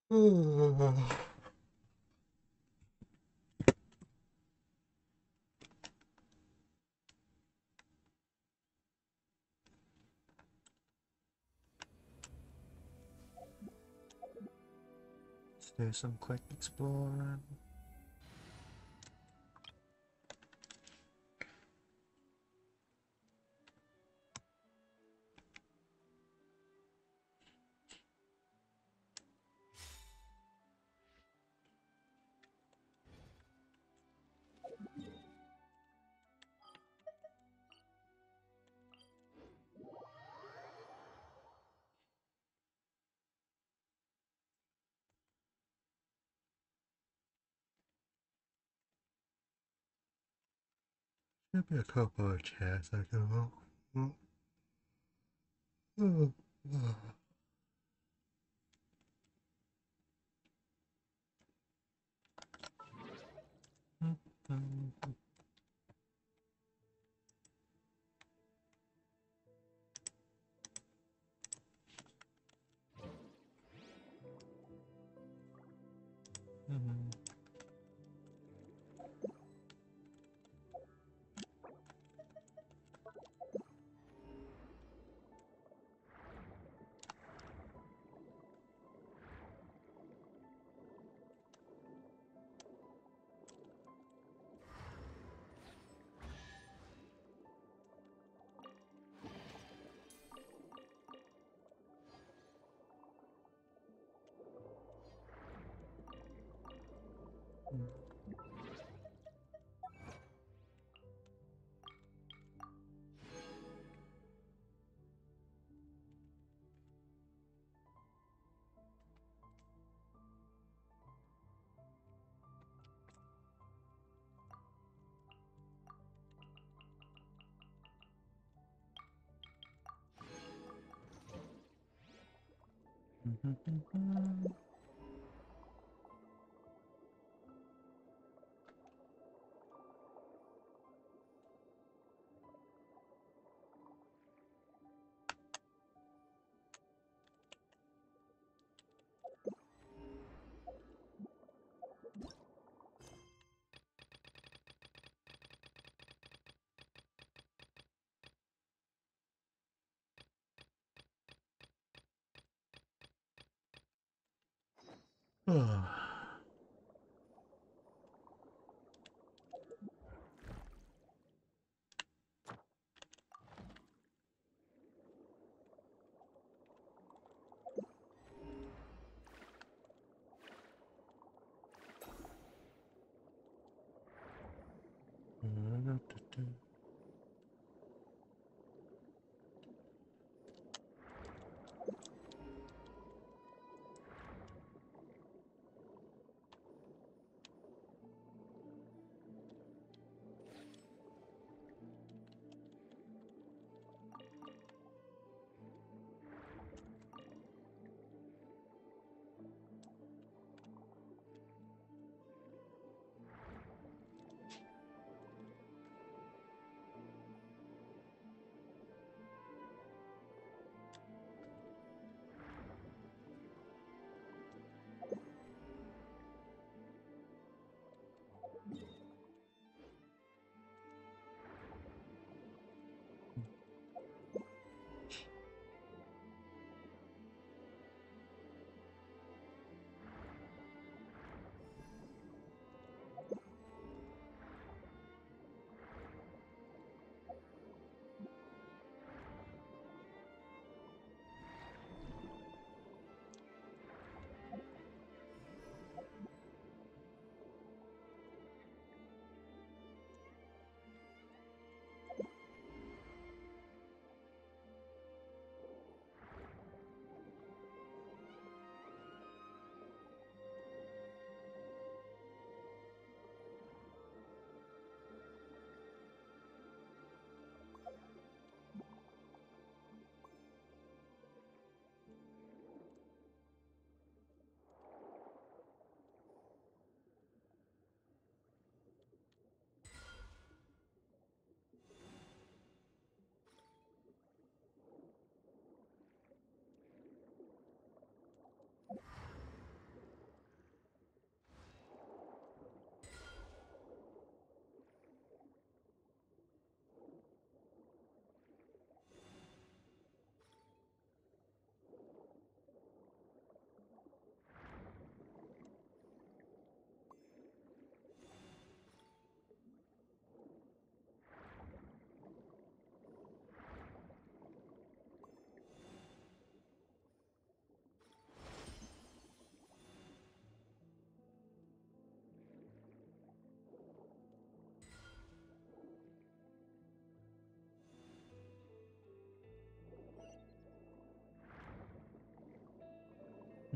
Let's do some quick exploring. Should be a couple of chairs I can move.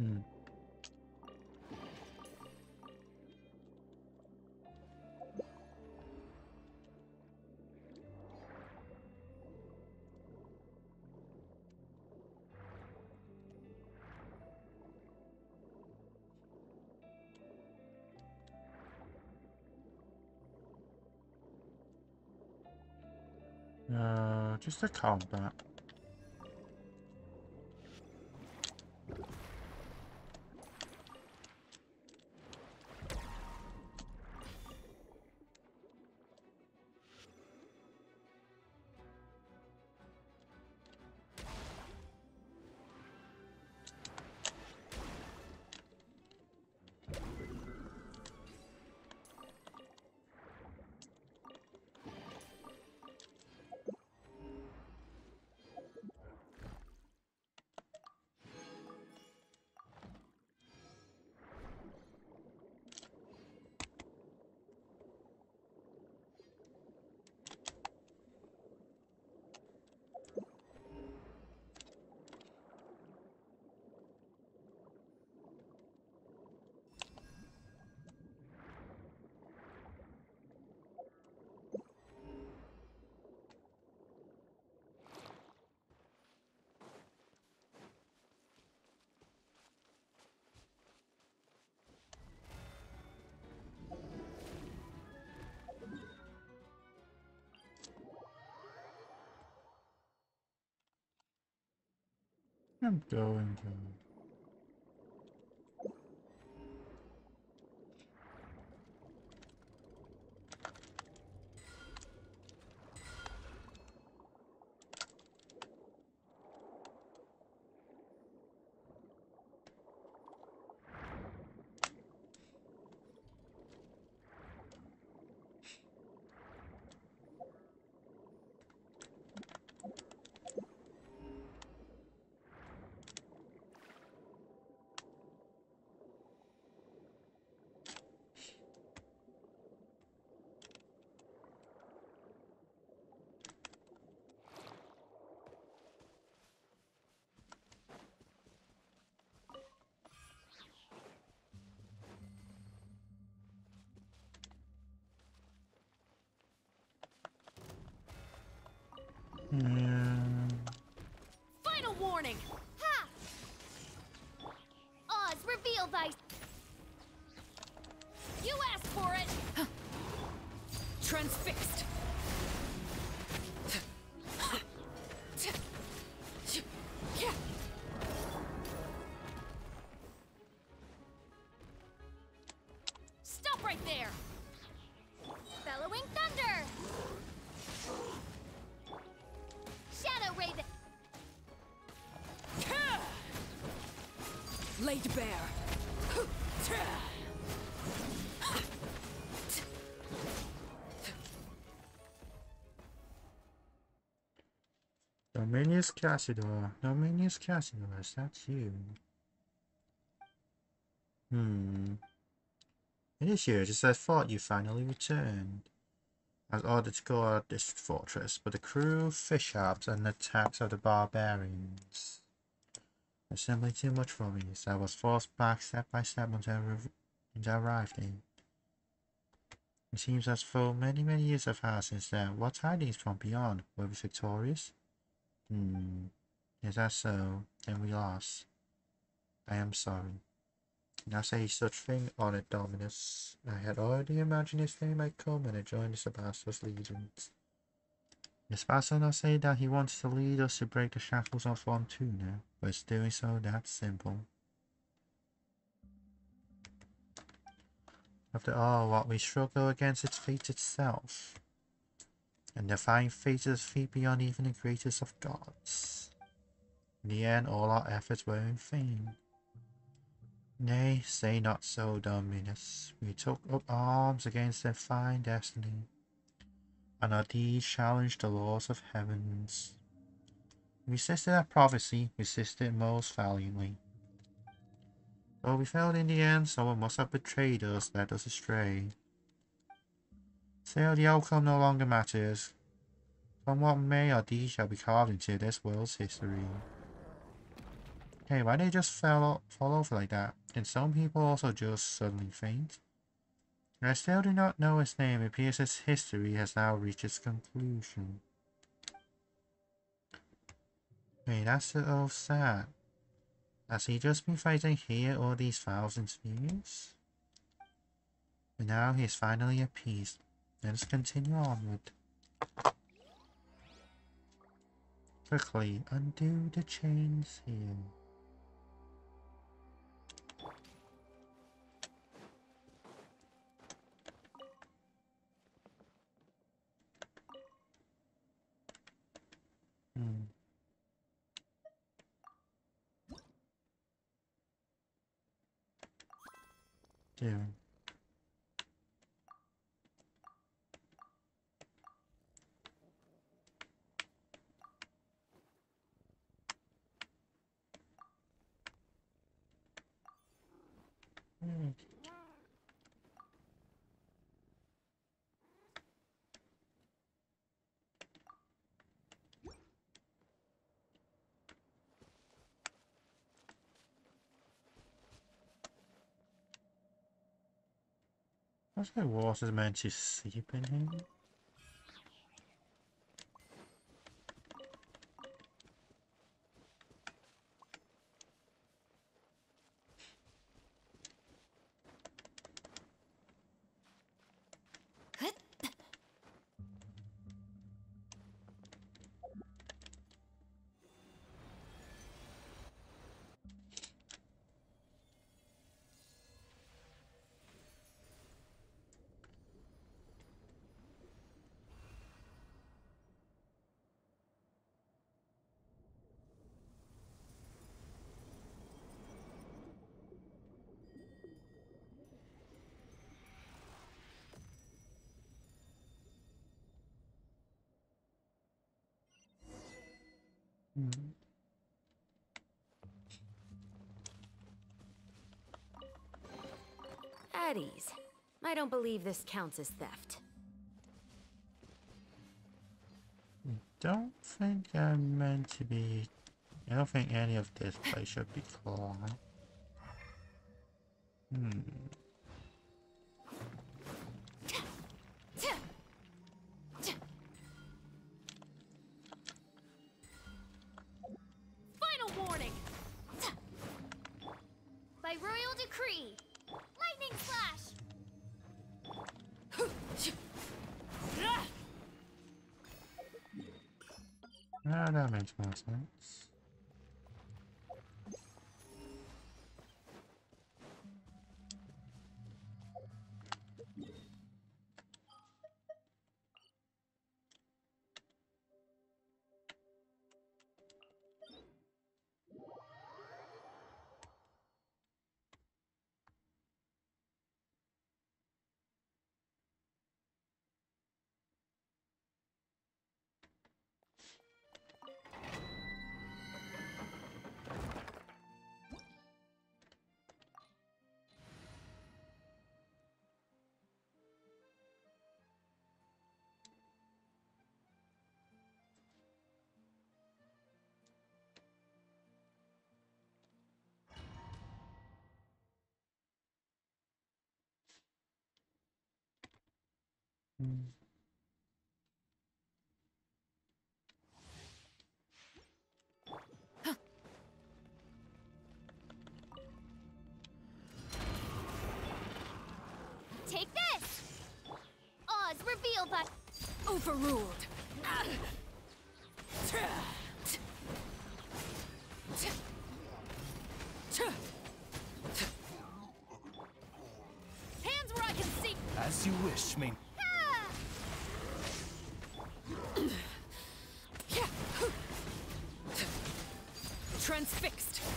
Hmm. Just a combat. I'm going to. Yeah. Final warning! Ha! Oz, reveal thy... You asked for it! Huh. Transfixed! Stop right there! Bellowing thunder! Shadow Raven! Laid bare! Dominius Cassidor. Dominius Cassidor, is that you? It is you, just I thought you finally returned. I was ordered to go out this fortress, but the crew, fish harps, and the attacks of the barbarians were simply too much for me, so I was forced back step by step until I arrived in. It seems as though many, many years have passed since then. What tidings from beyond? Were we victorious? Is that so? Then we lost. I am sorry. Now say such thing on it, Dominus. I had already imagined his day might come when I joined the Sebastian's legions. The Sebastian now say that he wants to lead us to break the shackles of Fortuna, but it's doing so that simple. After all, what we struggle against is fate itself, and defying fate is a feat beyond even the greatest of gods. In the end, all our efforts were in vain. Nay, say not so, Dominus. We took up arms against their fine destiny, and our deeds challenged the laws of heavens. We resisted that prophecy, resisted most valiantly. But we failed in the end, someone must have betrayed us, led us astray. Still, the outcome no longer matters. Come what may, our deeds shall be carved into this world's history. Hey, why they just fall over like that? And some people also just suddenly faint? I still do not know his name. It appears his history has now reached its conclusion. Hey, that's so sad. Has he just been fighting here all these thousands of years? And now he is finally appeased. Let us continue onward. Quickly, undo the chains here. Hmm. Dear. Hmm. What's the water meant to sleep in him? Hmm. At ease. I don't believe this counts as theft. Don't think I'm meant to be. I don't think any of this place should be clogged. Hmm. Final warning! By royal decree, lightning slash! Ah, that makes more sense. Hmm. Take this! Oz revealed by... Overruled. Hands where I can see. As you wish, main. Transfixed.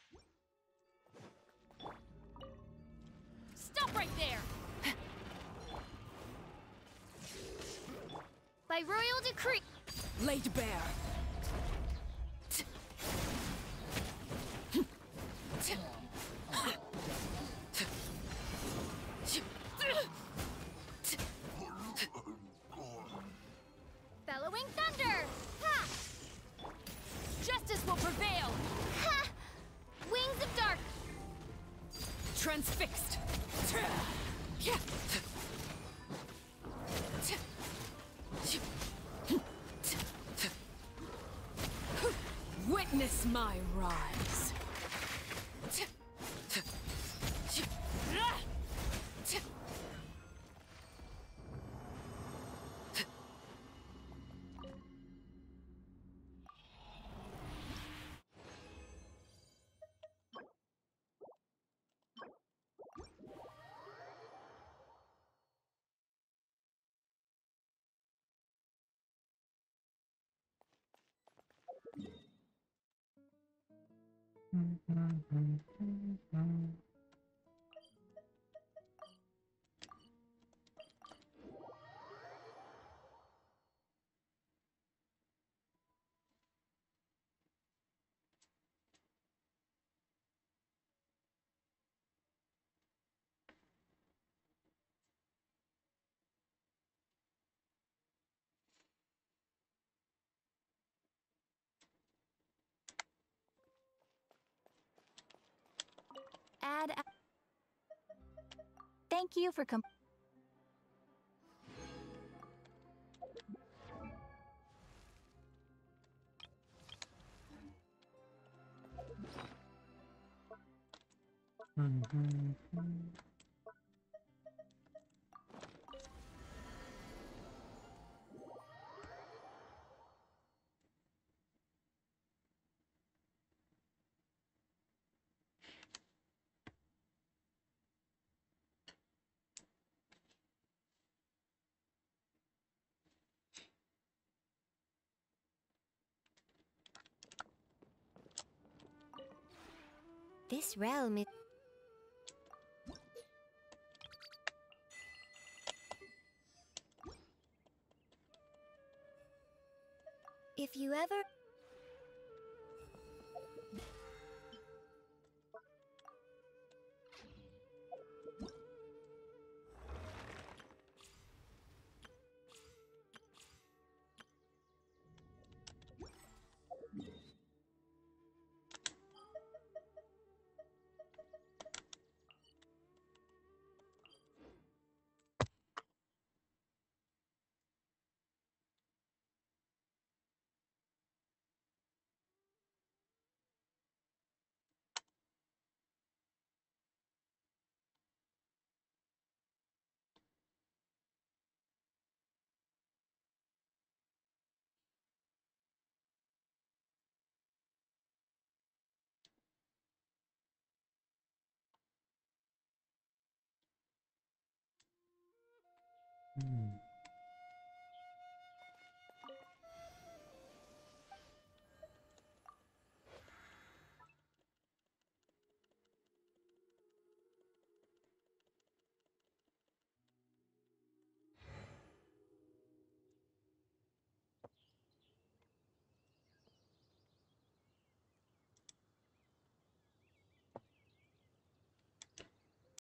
Stop right there! By royal decree. Laid bare. Bellowing thunder. Ha! Justice will prevail. Ha! Wings of dark. Transfixed. Witness my rise. Add. Thank you for This realm is. If you ever.